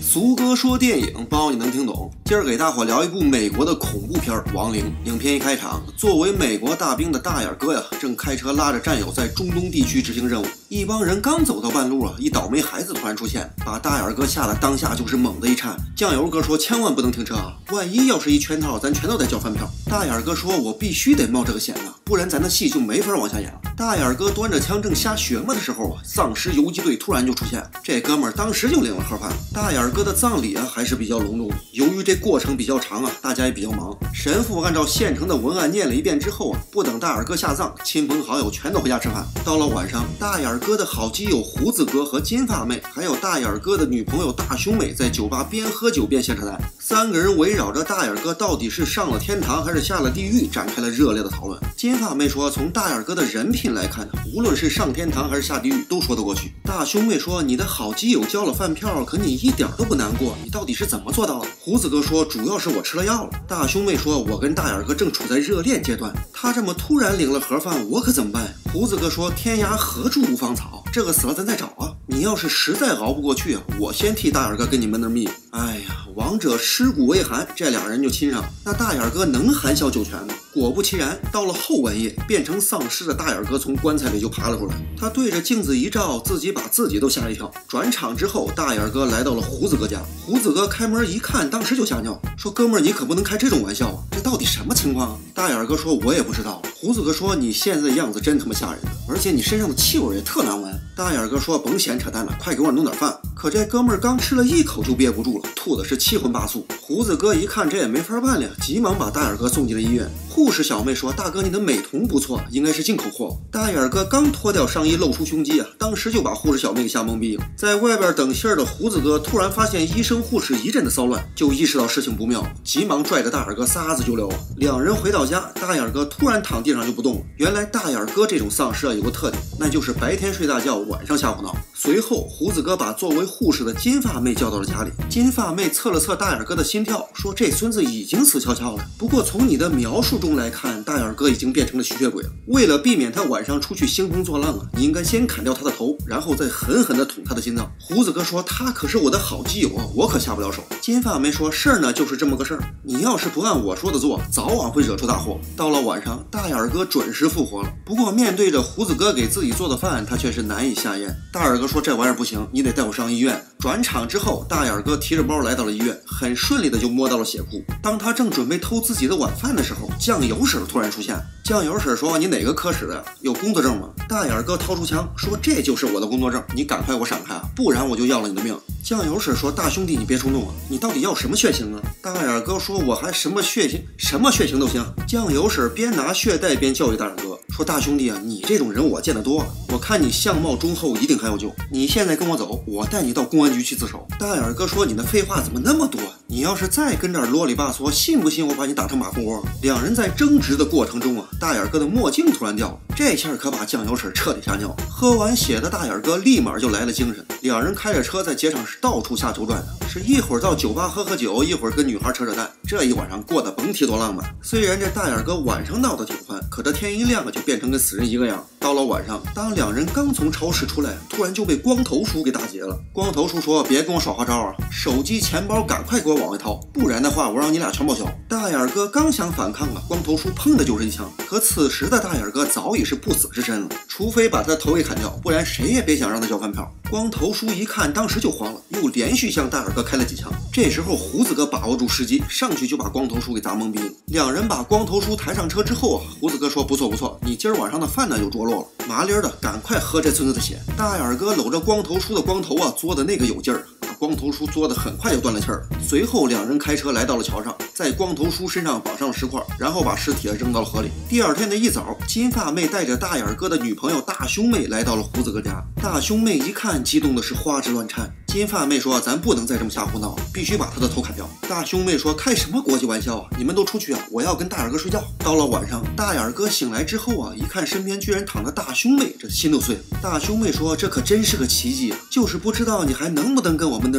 苏哥说电影，包你能听懂。今儿给大伙聊一部美国的恐怖片《亡灵》。影片一开场，作为美国大兵的大眼哥呀，正开车拉着战友在中东地区执行任务。一帮人刚走到半路啊，一倒霉孩子突然出现，把大眼哥吓得当下就是猛地一颤。酱油哥说千万不能停车啊，万一要是一圈套，咱全都得交饭票。大眼哥说我必须得冒这个险啊，不然咱的戏就没法往下演了。大眼哥端着枪正瞎学嘛的时候啊，丧尸游击队突然就出现，这哥们儿当时就领了盒饭。大眼哥的葬礼啊还是比较隆重，由于这过程比较长啊，大家也比较忙。神父按照现成的文案念了一遍之后啊，不等大眼哥下葬，亲朋好友全都回家吃饭。到了晚上，大眼哥的好基友胡子哥和金发妹，还有大眼哥的女朋友大胸妹，在酒吧边喝酒边闲扯淡。三个人围绕着大眼哥到底是上了天堂还是下了地狱展开了热烈的讨论。金发妹说，从大眼哥的人品来看，无论是上天堂还是下地狱都说得过去。大胸妹说，你的好基友交了饭票，可你一点都不难过，你到底是怎么做到的？胡子哥说，主要是我吃了药了。大胸妹说，我跟大眼哥正处在热恋阶段，他这么突然领了盒饭，我可怎么办？胡子哥说，天涯何处无芳草，这个死了咱再找啊，你要是实在熬不过去啊，我先替大眼哥跟你闷点蜜。哎呀，王者尸骨未寒，这俩人就亲上。那大眼哥能含笑九泉吗？果不其然，到了后半夜，变成丧尸的大眼哥从棺材里就爬了出来，他对着镜子一照，自己把自己都吓一跳。转场之后，大眼哥来到了胡子哥家，胡子哥开门一看，当时就吓尿，说哥们儿，你可不能开这种玩笑啊，这到底什么情况啊？大眼哥说，我也不知道。胡子哥说，你现在的样子真他妈吓人，而且你身上的气味也特难闻。大眼哥说，甭闲扯淡了，快给我弄点饭。可这哥们儿刚吃了一口就憋不住了，吐的是七荤八素。胡子哥一看这也没法办了，急忙把大眼哥送进了医院。护士小妹说，大哥你的美瞳不错，应该是进口货。大眼哥刚脱掉上衣露出胸肌啊，当时就把护士小妹给吓懵逼了。在外边等信儿的胡子哥突然发现医生护士一阵的骚乱，就意识到事情不妙，急忙拽着大眼哥撒子就溜。两人回到家，大眼哥突然躺地上就不动了。原来大眼哥这种丧尸啊有个特点，那就是白天睡大觉，晚上瞎胡闹。随后胡子哥把作为护士的金发妹叫到了家里，金发妹测了测大眼哥的心跳，说这孙子已经死翘翘了，不过从你的描述中来看，大眼哥已经变成了吸血鬼了。为了避免他晚上出去兴风作浪啊，你应该先砍掉他的头，然后再狠狠地捅他的心脏。胡子哥说，他可是我的好基友啊，我可下不了手。金发妹说，事儿呢就是这么个事儿，你要是不按我说的做，早晚会惹出大祸。到了晚上，大眼哥准时复活了，不过面对着胡子哥给自己做的饭，他却是难以下咽。大眼哥说，这玩意儿不行，你得带我上医院。转场之后，大眼哥提着包来到了医院，很顺利的就摸到了血库。当他正准备偷自己的晚饭的时候，酱油婶突然出现。酱油婶说，你哪个科室的？有工作证吗？大眼哥掏出枪说，这就是我的工作证，你赶快给我闪开啊，不然我就要了你的命。酱油婶说，大兄弟你别冲动啊，你到底要什么血型啊？大眼哥说，我还什么血型都行。酱油婶边拿血袋边教育大眼哥说，大兄弟啊，你这种人我见得多了，我看你相貌忠厚，一定还有救，你现在跟我走，我带你到公安局去自首。大眼哥说，你的废话怎么那么多？你要是再跟这儿啰里吧嗦，信不信我把你打成马蜂窝？两人在争执的过程中啊，大眼哥的墨镜突然掉了，这下可把酱油婶彻底吓尿。喝完血的大眼哥立马就来了精神，两人开着车在街上是到处下轴转的，是一会儿到酒吧喝酒，一会儿跟女孩扯扯淡，这一晚上过得甭提多浪漫。虽然这大眼哥晚上闹得挺欢，可这天一亮啊就变成跟死人一个样。到了晚上，当两人刚从超市出来，突然就被光头叔给打劫了。光头叔说，别跟我耍花招啊，手机钱包赶快给我往外掏，不然的话我让你俩全报销。大眼哥刚想反抗啊，光头叔砰的就是一枪。可此时的大眼哥早已是不死之身了，除非把他的头给砍掉，不然谁也别想让他交饭票。光头叔一看当时就慌了，又连续向大眼哥开了几枪。这时候胡子哥把握住时机，上去就把光头叔给砸懵逼了。两人把光头叔抬上车之后啊，胡子哥说，不错不错，你今儿晚上的饭呢有着落了，麻利儿的赶快喝这孙子的血。大眼哥搂着光头叔的光头啊，嘬的那个有劲儿，把光头叔嘬的很快就断了气儿。随后两人开车来到了桥上，在光头叔身上绑上了石块，然后把尸体扔到了河里。第二天的一早，金发妹带着大眼哥的女朋友大胸妹来到了胡子哥家。大胸妹一看，激动的是花枝乱颤。金发妹说，咱不能再这么瞎胡闹，必须把他的头砍掉。大胸妹说，开什么国际玩笑啊，你们都出去啊，我要跟大眼哥睡觉。到了晚上，大眼哥醒来之后啊，一看身边居然躺着大胸妹，这心都碎了。大胸妹说，这可真是个奇迹啊，就是不知道你还能不能跟我闷点蜜了。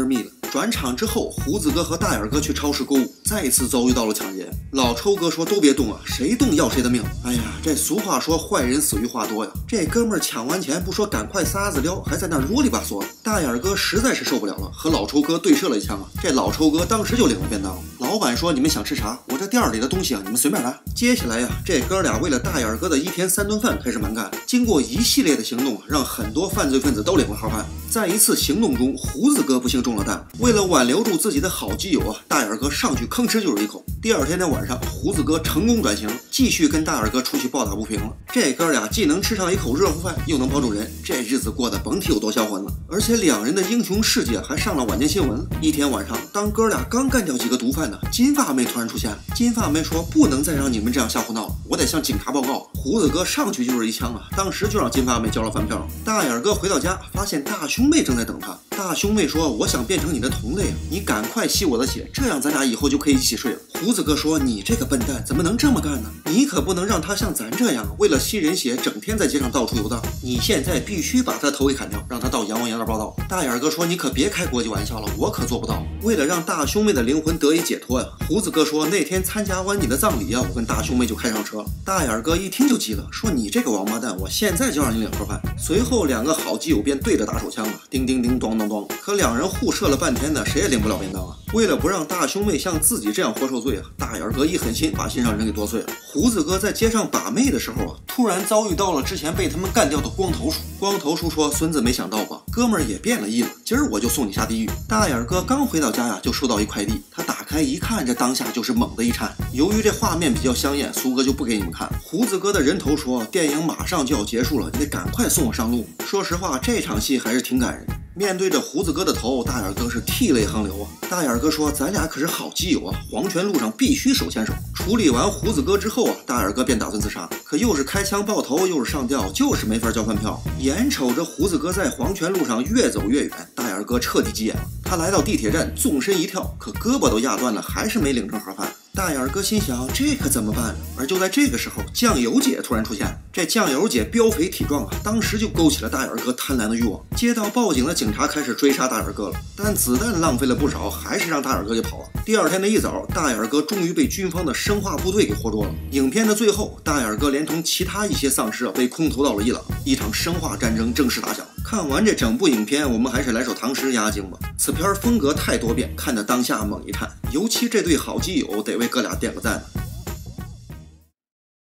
转场之后，胡子哥和大眼哥去超市购物，再一次遭遇到了抢劫。老抽哥说都别动啊，谁动要谁的命。哎呀，这俗话说坏人死于话多呀，这哥们儿抢完钱不说赶快撒子撩，还在那啰里吧嗦。大眼哥实在是受不了了，和老抽哥对射了一枪啊。这老抽哥当时就领了便当。老板说你们想吃啥？我这店里的东西啊，你们随便拿。接下来呀，这哥俩为了大眼哥的1天3顿饭开始蛮干。经过一系列的行动，让很多犯罪分子都领了盒饭。在一次行动中，胡子哥不幸中了弹。为了挽留住自己的好基友啊，大眼哥上去吭哧就是一口。第二天的晚上，胡子哥成功转型，继续跟大眼哥出去抱打不平了。这哥俩既能吃上一口热乎饭，又能保住人，这日子过得甭提有多销魂了。而且两人的英雄事迹还上了晚间新闻了。一天晚上，当哥俩刚干掉几个毒贩呢，金发妹突然出现了。金发妹说不能再让你们这样瞎胡闹了，我得向警察报告。胡子哥上去就是一枪啊，当时就让金发妹交了饭票。大眼哥回到家，发现大兄妹正在等他。大兄妹说我想变成你的同类啊，你赶快吸我的血，这样咱俩以后就可以一起睡了。胡子哥说你这个笨蛋怎么能这么干呢？你可不能让他像咱这样为了吸人血整天在街上到处游荡，你现在必须把他头给砍掉，让他到阎王爷那报道。大眼哥说你可别开国际玩笑了，我可做不到。为了让大兄妹的灵魂得以解脱呀，胡子哥说那天参加完你的葬礼啊，我跟大兄妹就开上车了。大眼哥一听就急了，说你这个王八蛋，我现在就让你领盒饭。随后两个好基友便对着打手枪了，叮叮叮咚咚咚。可两人互射了半天呢，谁也领不了便当啊。为了不让大兄妹像自己这样活受罪啊，大眼哥一狠心把心上人给剁碎了。胡子哥在街上把妹的时候啊，突然遭遇到了之前被他们干掉的光头叔。光头叔说孙子没想到吧，哥们儿也变了意了，今儿我就送你下地狱。大眼哥刚回到家呀，就收到一快递，他打开一看，这当下就是猛地一颤。由于这画面比较香艳，苏哥就不给你们看。胡子哥的人头说电影马上就要结束了，你得赶快送我上路。说实话，这场戏还是挺感人的。面对着胡子哥的头，大眼哥是涕泪横流啊。大眼哥说咱俩可是好基友啊，黄泉路上必须手牵手。处理完胡子哥之后啊，大眼哥便打算自杀，可又是开枪爆头，又是上吊，就是没法交饭票。眼瞅着胡子哥在黄泉路上越走越远，大眼哥彻底急眼了。他来到地铁站，纵身一跳，可胳膊都压断了，还是没领成盒饭。大眼哥心想这可怎么办呢？而就在这个时候，酱油姐突然出现。这酱油姐膘肥体壮啊，当时就勾起了大眼哥贪婪的欲望。接到报警的警察开始追杀大眼哥了，但子弹浪费了不少，还是让大眼哥给跑了。第二天的一早，大眼哥终于被军方的生化部队给活捉了。影片的最后，大眼哥连同其他一些丧尸被空投到了伊朗，一场生化战争正式打响。看完这整部影片，我们还是来首唐诗压惊吧。此片风格太多变，看得当下猛一颤，尤其这对好基友得为哥俩点个赞。